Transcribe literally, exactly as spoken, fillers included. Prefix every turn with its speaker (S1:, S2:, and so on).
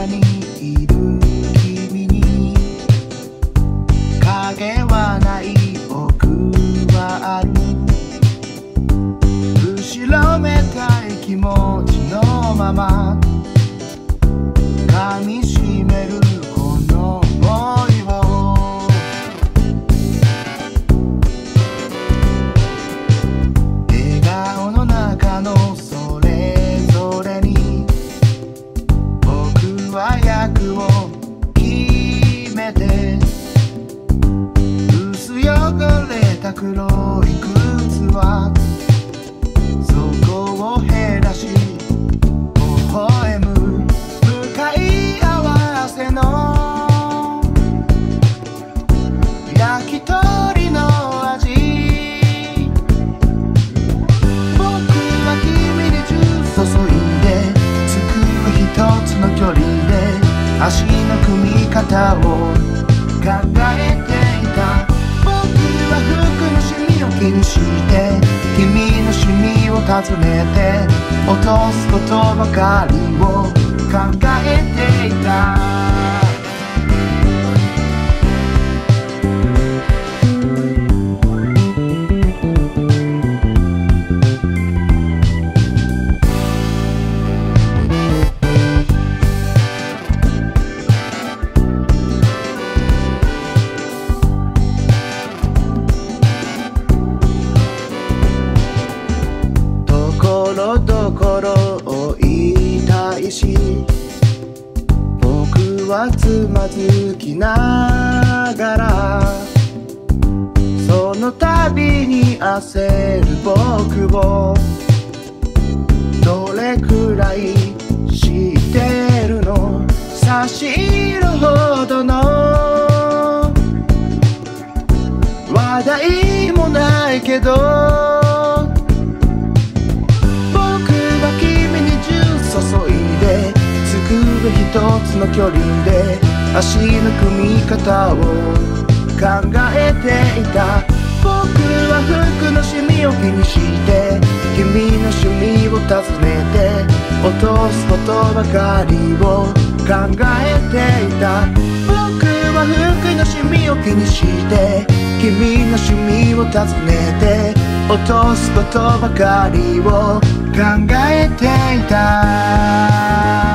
S1: 中にいる君に影はない僕はある。後ろめたい気持ちのまま噛みしめるこの想いを、笑顔の中のそれぞれに僕は役を決めて、薄汚れた黒い靴はそこを減らし微笑む向かい合わせの焼き鳥の味。僕は君にジュース注いで作る一つの距離で足の組み方を考えていた。僕は服のシミを気にして君の趣味を尋ねて落とすことばかりを考えていた。ところどころを言いたいし、僕はつまずきながらその度に焦る僕をどれくらい知ってるの。差し色ほどの話題もないけど注いで作る一つの距離で足の組み方を考えていた。僕は服のシミを気にして君の趣味を尋ねて落とすことばかりを考えていた。僕は服のシミを気にして君の趣味を尋ねて落とすことばかりを考えていた。